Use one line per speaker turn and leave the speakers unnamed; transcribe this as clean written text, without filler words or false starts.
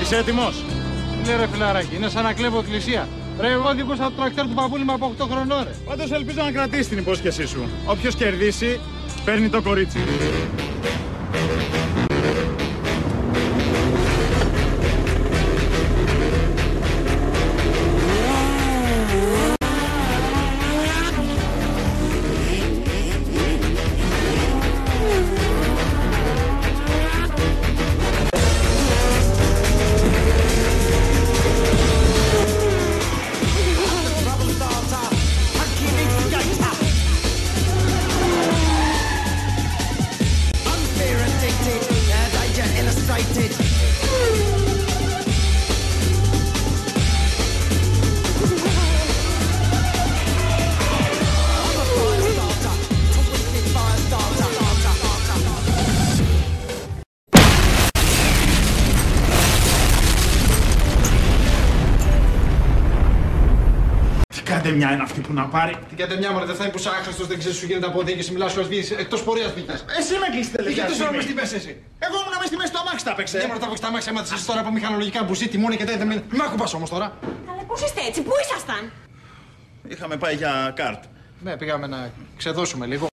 Είσαι έτοιμος?
Ναι ρε φιλαράκι, είναι σαν να κλέβω εκκλησία. Ρε, εγώ οδηγούσα το τρακτέρ του παππούλη μου από 8 χρονών ρε.
Πάντως ελπίζω να κρατήσεις την υπόσχεσή σου. Όποιος κερδίσει, παίρνει το κορίτσι. Μια είναι αυτή που να πάρει.
Τι κάνετε μια μωρέ, δεν θα είναι που άχρηστος, δεν ξέρεις σου γίνεται από οδήγηση, μιλάς σου ασβήσεις, εκτός πορείας βγήκες.
Εσύ με κλείσεις τελευταία στιγμή.
Γιατί μες στη μέση εσύ.
Εγώ ήμουν μες στη μέση του αμάξι τα παίξε.
Ναι μωρέ, τα παίξεις τα αμάξι, έμαθες εσύ τώρα από μηχανολογικά που ζει, τιμόνι και τέτοια. Μ' άκουπας όμως τώρα.
Αλλά πώς είστε έτσι, πού ήσασταν?
Είχαμε πάει για καρτ.
Ναι, πήγαμε να ξεδώσουμε λίγο.